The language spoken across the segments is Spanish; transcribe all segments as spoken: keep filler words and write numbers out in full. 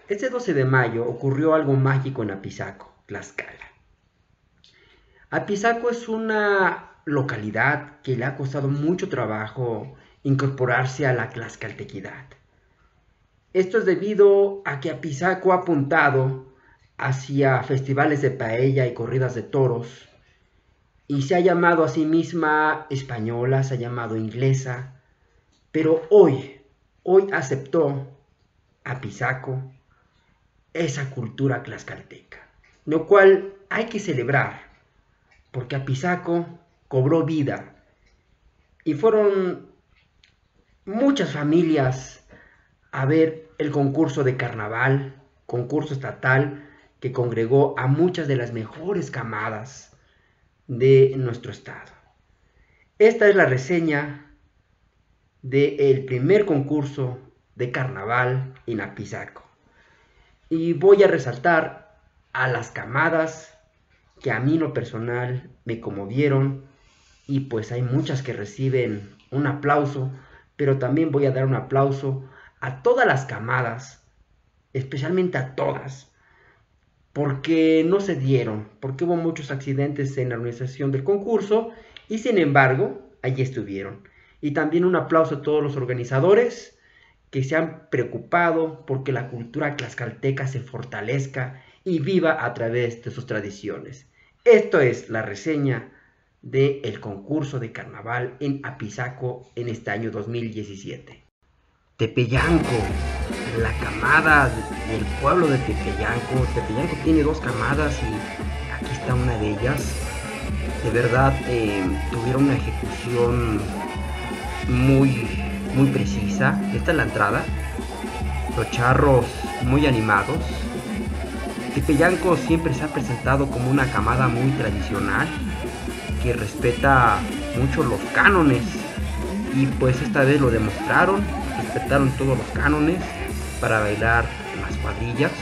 Este doce de mayo ocurrió algo mágico en Apizaco, Tlaxcala. Apizaco es una localidad que le ha costado mucho trabajo incorporarse a la tlaxcaltequidad. Esto es debido a que Apizaco ha apuntado hacia festivales de paella y corridas de toros, y se ha llamado a sí misma española, se ha llamado inglesa, pero hoy, hoy aceptó Apizaco esa cultura tlaxcalteca, lo cual hay que celebrar, porque Apizaco cobró vida y fueron muchas familias a ver el concurso de carnaval, concurso estatal que congregó a muchas de las mejores camadas de nuestro estado. Esta es la reseña del primer concurso de carnaval en Apizaco. Y voy a resaltar a las camadas que a mí en lo personal me conmovieron, y pues hay muchas que reciben un aplauso, pero también voy a dar un aplauso a todas las camadas, especialmente a todas, porque no se dieron, porque hubo muchos accidentes en la organización del concurso, y sin embargo, allí estuvieron. Y también un aplauso a todos los organizadores que se han preocupado porque la cultura tlaxcalteca se fortalezca y viva a través de sus tradiciones. Esto es la reseña del concurso de carnaval en Apizaco en este año dos mil diecisiete. Tepeyanco, la camada del pueblo de Tepeyanco. Tepeyanco tiene dos camadas y aquí está una de ellas. De verdad eh, tuvieron una ejecución muy, muy precisa. Esta es la entrada. Los charros muy animados. Tepeyanco siempre se ha presentado como una camada muy tradicional que respeta mucho los cánones, y pues esta vez lo demostraron, respetaron todos los cánones para bailar las cuadrillas.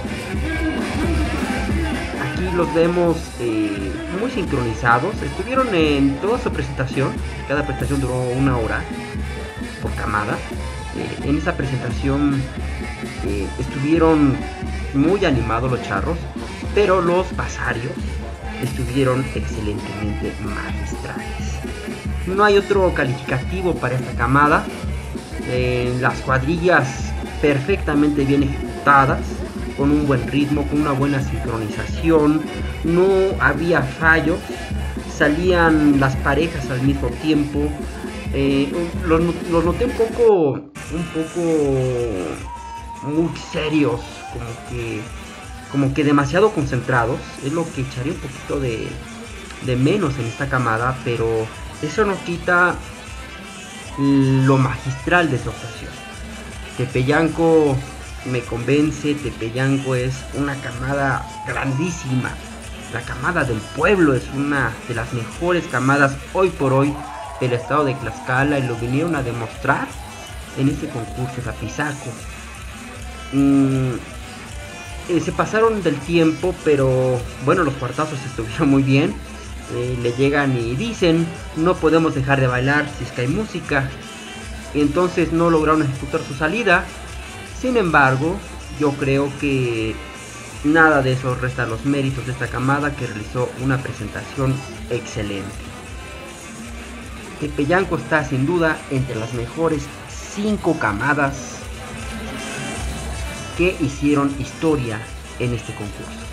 Aquí los vemos eh, muy sincronizados, estuvieron en toda su presentación, cada presentación duró una hora por camada. Eh, en esa presentación eh, estuvieron muy animados los charros, pero los basarios estuvieron excelentemente magistrales. No hay otro calificativo para esta camada. Eh, las cuadrillas perfectamente bien ejecutadas, con un buen ritmo, con una buena sincronización, no había fallos, salían las parejas al mismo tiempo. Eh, los, los noté un poco, un poco muy serios, como que como que demasiado concentrados. Es lo que echaría un poquito de, de menos en esta camada, pero eso no quita lo magistral de su actuación. Tepeyanco me convence, Tepeyanco es una camada grandísima. La camada del pueblo es una de las mejores camadas hoy por hoy del estado de Tlaxcala, y lo vinieron a demostrar en este concurso de Apizaco. Mm, Eh, se pasaron del tiempo, pero bueno, los cuartazos estuvieron muy bien. Eh, le llegan y dicen: no podemos dejar de bailar si es que hay música. Y entonces no lograron ejecutar su salida. Sin embargo, yo creo que nada de eso resta los méritos de esta camada, que realizó una presentación excelente. Tepeyanco está sin duda entre las mejores cinco camadas que hicieron historia en este concurso.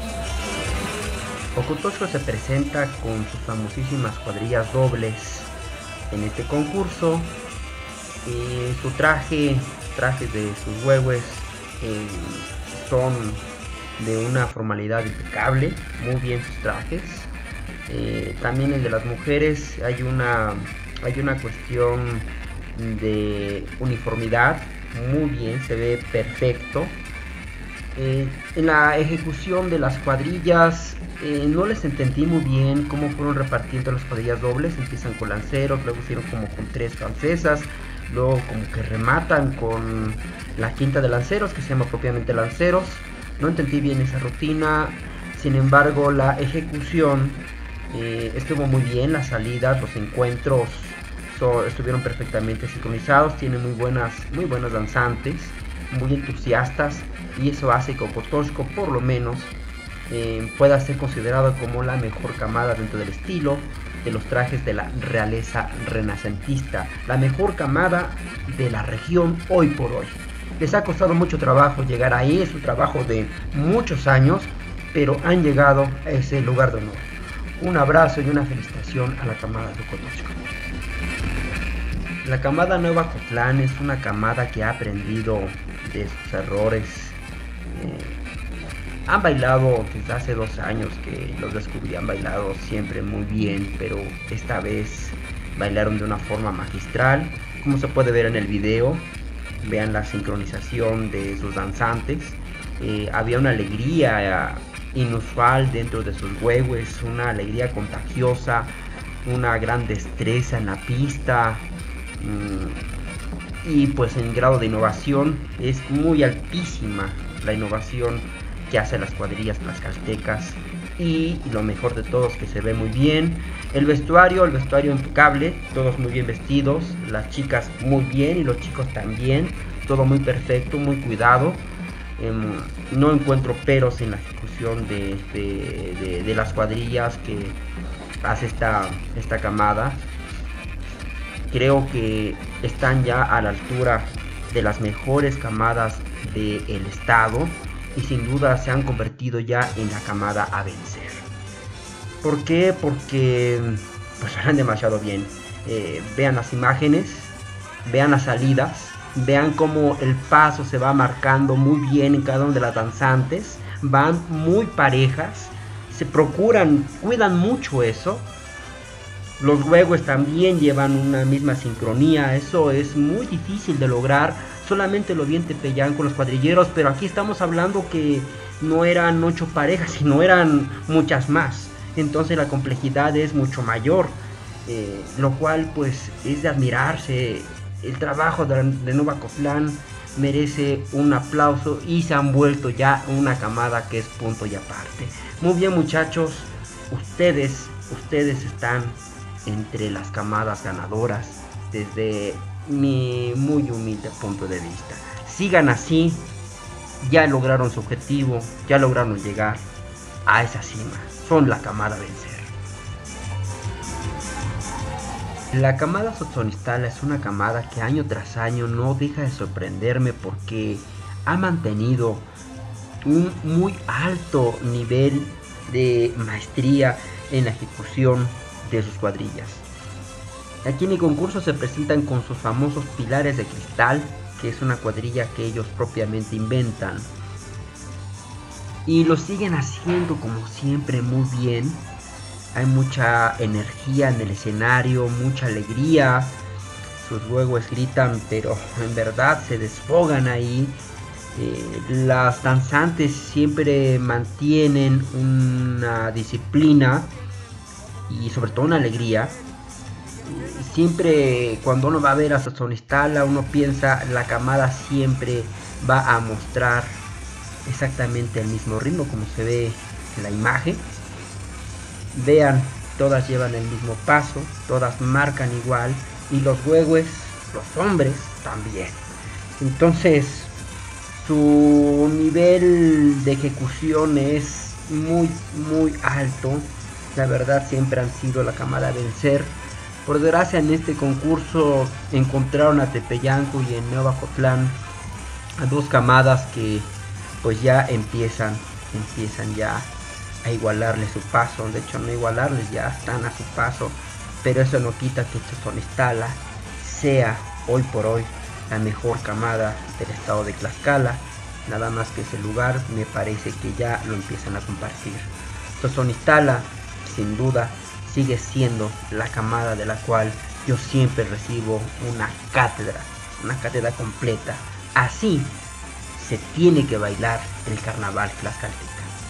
Ocotoxco se presenta con sus famosísimas cuadrillas dobles en este concurso. Eh, su traje, trajes de sus huehues eh, son de una formalidad impecable, muy bien sus trajes. Eh, también el de las mujeres, hay una, hay una cuestión de uniformidad. Muy bien, se ve perfecto. Eh, en la ejecución de las cuadrillas eh, no les entendí muy bien cómo fueron repartiendo las cuadrillas dobles. Empiezan con lanceros, luego hicieron como con tres francesas, luego como que rematan con la quinta de lanceros, que se llama propiamente lanceros. No entendí bien esa rutina. Sin embargo, la ejecución eh, estuvo muy bien. Las salidas, los encuentros estuvieron perfectamente sincronizados. Tienen muy buenas muy buenas danzantes, muy entusiastas. y eso hace que Okotoshko por lo menos eh, pueda ser considerado como la mejor camada dentro del estilo de los trajes de la realeza renacentista, la mejor camada de la región hoy por hoy. Les ha costado mucho trabajo llegar ahí, es un trabajo de muchos años, pero han llegado a ese lugar de honor. Un abrazo y una felicitación a la camada de Okotoshko. La camada Nueva Cotlán es una camada que ha aprendido de sus errores. Eh, han bailado desde hace dos años que los descubrí, han bailado siempre muy bien, pero esta vez bailaron de una forma magistral, como se puede ver en el video. Vean la sincronización de sus danzantes. Eh, había una alegría inusual dentro de sus huehues, una alegría contagiosa, una gran destreza en la pista. Y pues en grado de innovación es muy altísima la innovación que hacen las cuadrillas tlaxcaltecas, y lo mejor de todo es que se ve muy bien el vestuario, el vestuario impecable, todos muy bien vestidos, las chicas muy bien y los chicos también, todo muy perfecto, muy cuidado. Eh, no encuentro peros en la ejecución de, de, de, de las cuadrillas que hace esta, esta camada. Creo que están ya a la altura de las mejores camadas del estado y sin duda se han convertido ya en la camada a vencer. ¿Por qué? Porque pues van demasiado bien. Eh, vean las imágenes, vean las salidas, vean cómo el paso se va marcando muy bien en cada una de las danzantes, van muy parejas, se procuran, cuidan mucho eso. Los huehues también llevan una misma sincronía, eso es muy difícil de lograr, solamente lo vi en Tepeyán con los cuadrilleros, pero aquí estamos hablando que no eran ocho parejas, sino eran muchas más, entonces la complejidad es mucho mayor, eh, lo cual pues es de admirarse. El trabajo de, de Nueva Cotlán merece un aplauso y se han vuelto ya una camada que es punto y aparte. Muy bien muchachos, ustedes, ustedes están entre las camadas ganadoras desde mi muy humilde punto de vista. Sigan así, ya lograron su objetivo, ya lograron llegar a esa cima, son la camada a vencer. La camada Tzotzonistala es una camada que año tras año no deja de sorprenderme porque ha mantenido un muy alto nivel de maestría en la ejecución de sus cuadrillas. Aquí en el concurso se presentan con sus famosos pilares de cristal, que es una cuadrilla que ellos propiamente inventan, y lo siguen haciendo como siempre muy bien. Hay mucha energía en el escenario, mucha alegría, sus huevos gritan, pero en verdad se desfogan ahí. Eh, las danzantes siempre mantienen una disciplina y sobre todo una alegría. Siempre cuando uno va a ver a Tzotzonistala, uno piensa la camada siempre va a mostrar exactamente el mismo ritmo como se ve en la imagen. Vean, todas llevan el mismo paso, todas marcan igual, y los huehues, los hombres también. Entonces su nivel de ejecución es muy muy alto. La verdad siempre han sido la camada a vencer. Por desgracia en este concurso encontraron a Tepeyanco y en Nueva Cotlán a dos camadas que pues ya empiezan, empiezan ya a igualarle su paso. De hecho no igualarles, ya están a su paso, pero eso no quita que Tzotzonistala sea hoy por hoy la mejor camada del estado de Tlaxcala. Nada más que ese lugar me parece que ya lo empiezan a compartir. Tzotzonistala sin duda sigue siendo la camada de la cual yo siempre recibo una cátedra, una cátedra completa. Así se tiene que bailar el carnaval tlaxcalteca.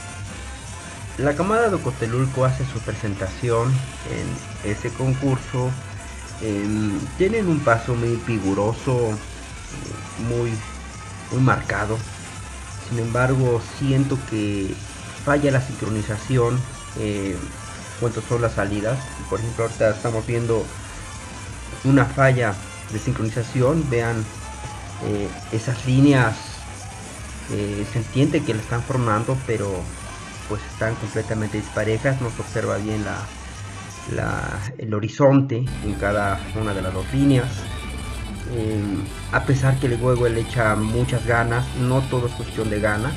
La camada de Ocotelulco hace su presentación en ese concurso. Eh, tienen un paso muy figuroso, muy, muy marcado. Sin embargo, siento que falla la sincronización eh, cuando son las salidas. Por ejemplo, ahorita estamos viendo una falla de sincronización. Vean eh, esas líneas Eh, se entiende que la están formando, pero pues están completamente disparejas, no se observa bien la, la, el horizonte en cada una de las dos líneas. Eh, a pesar que el huevo le echa muchas ganas, no todo es cuestión de ganas.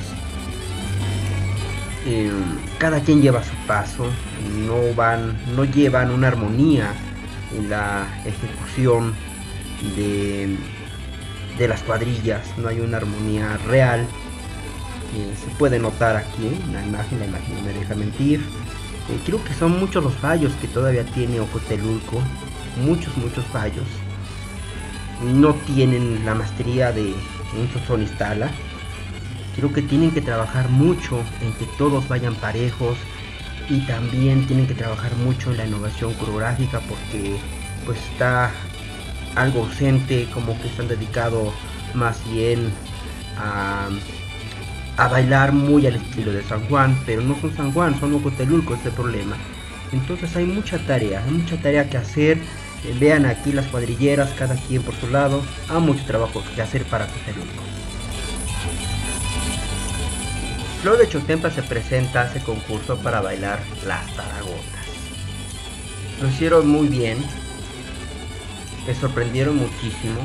Eh, cada quien lleva su paso, no van, no llevan una armonía en la ejecución de, de las cuadrillas, no hay una armonía real. Eh, se puede notar aquí en la imagen, la imagen no me deja mentir. Eh, creo que son muchos los fallos que todavía tiene Ocotelulco, muchos, muchos fallos. No tienen la maestría de un Sonsonistala. Creo que tienen que trabajar mucho en que todos vayan parejos, y también tienen que trabajar mucho en la innovación coreográfica, porque pues está algo ausente, como que están dedicados más bien a, a bailar muy al estilo de San Juan, pero no son San Juan, son Ocotelulco, este problema. Entonces hay mucha tarea, hay mucha tarea que hacer. Eh, vean aquí las cuadrilleras, cada quien por su lado, hay mucho trabajo que hacer para Ocotelulco. Flor de Choctempan se presenta a ese concurso para bailar las taragotas. Lo hicieron muy bien, me sorprendieron muchísimo.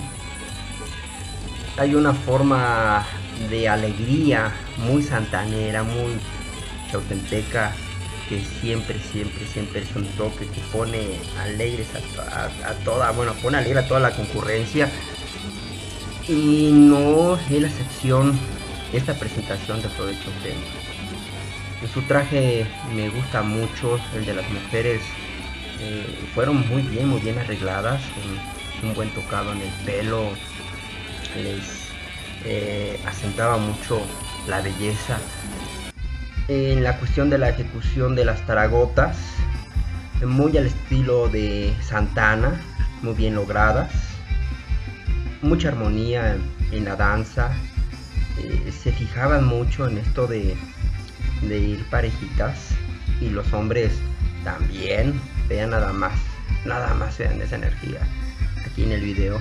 Hay una forma de alegría muy santanera, muy chautempeca, que siempre, siempre, siempre es un toque que pone alegres a, a, a toda, bueno, pone alegre a toda la concurrencia. Y no es la excepción esta presentación de Flor de Choctempan. Su traje me gusta mucho, el de las mujeres. Eh, fueron muy bien, muy bien arregladas, un, un buen tocado en el pelo, les eh, asentaba mucho la belleza. En la cuestión de la ejecución de las taragotas, muy al estilo de Santana, muy bien logradas, mucha armonía en la danza. Eh, se fijaban mucho en esto de, de ir parejitas, y los hombres también. Vean nada más, nada más vean esa energía aquí en el video.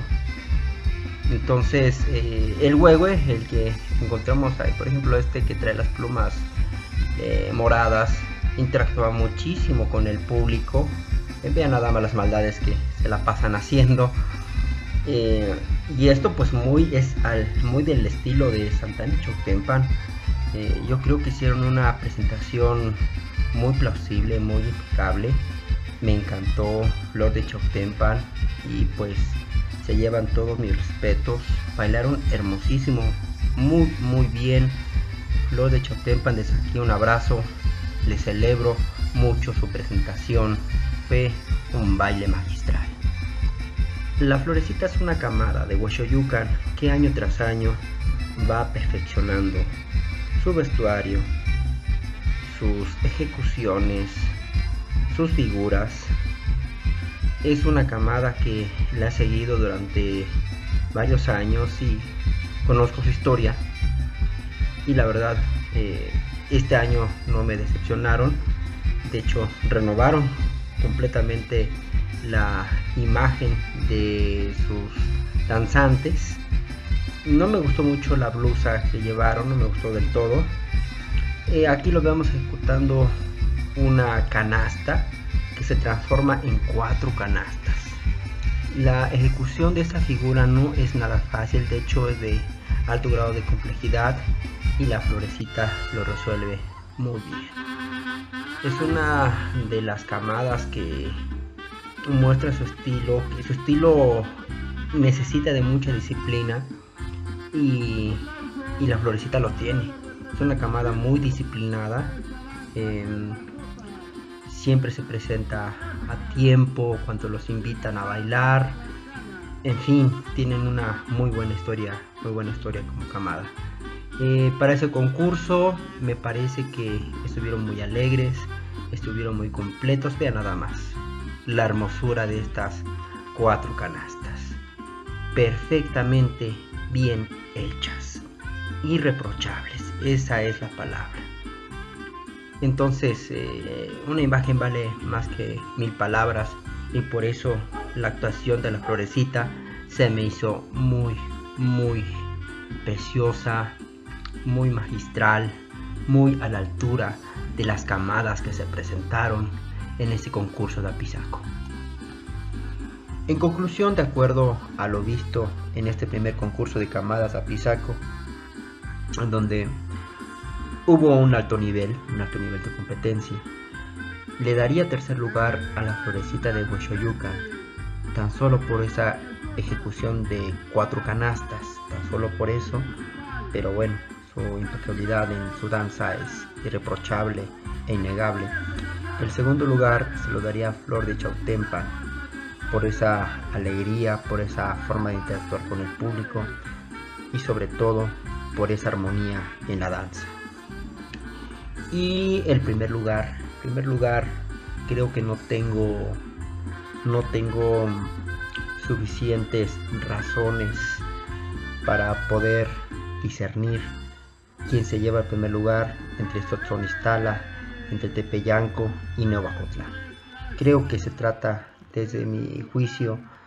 Entonces eh, el huehue, el que encontramos ahí, por ejemplo este que trae las plumas eh, moradas, interactúa muchísimo con el público. Eh, vean nada más las maldades que se la pasan haciendo. Eh, y esto pues muy es al, muy del estilo de Santana y Choctempan. Eh, yo creo que hicieron una presentación muy plausible, muy impecable. Me encantó Flor de Choctempan, y pues se llevan todos mis respetos. Bailaron hermosísimo, muy muy bien. Flor de Choctempan, desde aquí un abrazo, les celebro mucho su presentación, fue un baile magistral. La Florecita es una camada de Huexoyucan que año tras año va perfeccionando su vestuario, sus ejecuciones, sus figuras. Es una camada que la ha seguido durante varios años y conozco su historia, y la verdad eh, este año no me decepcionaron. De hecho, renovaron completamente la imagen de sus danzantes. No me gustó mucho la blusa que llevaron, no me gustó del todo. Eh, aquí lo vemos ejecutando una canasta que se transforma en cuatro canastas. La ejecución de esta figura no es nada fácil, de hecho es de alto grado de complejidad, y la Florecita lo resuelve muy bien. Es una de las camadas que muestra su estilo, y su estilo necesita de mucha disciplina, y, y la Florecita lo tiene. Es una camada muy disciplinada, eh, siempre se presenta a tiempo cuando los invitan a bailar. En fin, tienen una muy buena historia, muy buena historia como camada. Eh, para ese concurso me parece que estuvieron muy alegres, estuvieron muy completos. Vean nada más la hermosura de estas cuatro canastas, perfectamente bien hechas, irreprochables, esa es la palabra. Entonces eh, una imagen vale más que mil palabras, y por eso la actuación de la Florecita se me hizo muy muy preciosa, muy magistral, muy a la altura de las camadas que se presentaron en este concurso de Apizaco. En conclusión, de acuerdo a lo visto en este primer concurso de camadas Apizaco, en donde hubo un alto nivel, un alto nivel de competencia, le daría tercer lugar a la Florecita de Huexoyucan, tan solo por esa ejecución de cuatro canastas, tan solo por eso, pero bueno, su impecabilidad en su danza es irreprochable e innegable. El segundo lugar se lo daría a Flor de Chautempan, por esa alegría, por esa forma de interactuar con el público y sobre todo por esa armonía en la danza. Y el primer lugar, primer lugar creo que no tengo, no tengo suficientes razones para poder discernir quién se lleva el primer lugar entre Xoxonistala, entre Tepeyanco y Nehuacotlán. Creo que se trata, desde mi juicio,